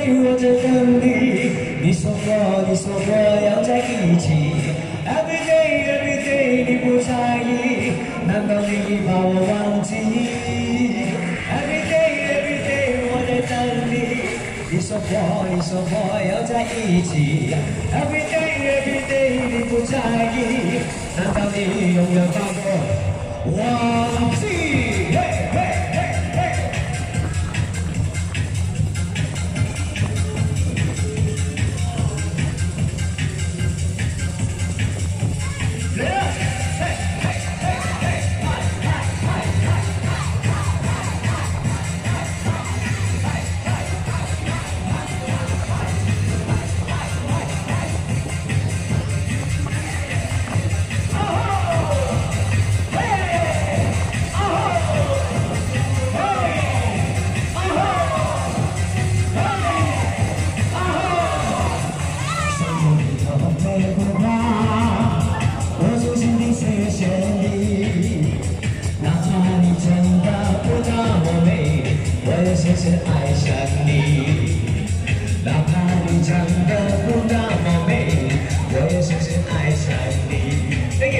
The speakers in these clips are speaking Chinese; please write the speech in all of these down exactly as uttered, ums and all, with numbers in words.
day 我在等你，你说过你说过要在一起。Every day every day 你不在意，难道你把我忘记 ？Every day every day 我在等你，你说过你说过要在一起。Every day every day 你不在意，难道你永远把我忘记？ 深深爱上你，哪怕你长得不那么美，我也深深爱上你。Thank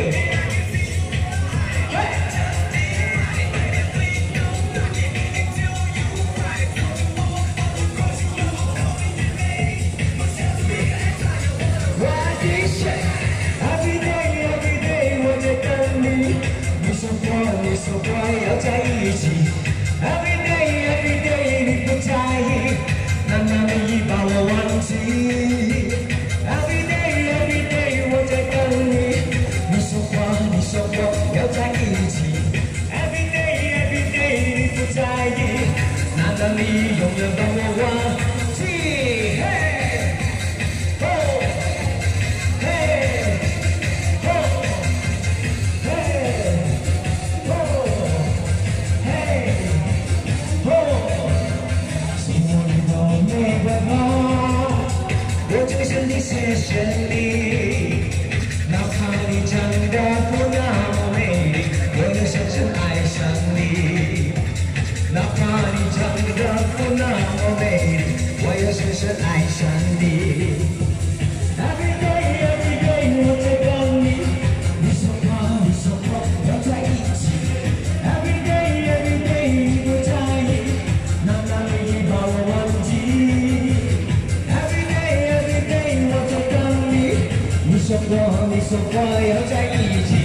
you。Every day every day 我在等你，你说过你说过要在一起。Every day every day 你不在意，难道你把我忘记 ？Every day every day 我在等你，你说过你说过要在一起。Every day every day 你不在意，难道你永远把我忘记？嘿，哦，嘿，哦，嘿，哦，嘿。 我就是你谢谢你，哪怕你长得不那么美丽，我也深深爱上你。哪怕你长得不那么美丽，我也深深爱上你。Every day every day 我在等你，你说过你说过要在一起。Every day every day 你不在意，难道你把我忘记？ 你说过，你说过要在一起。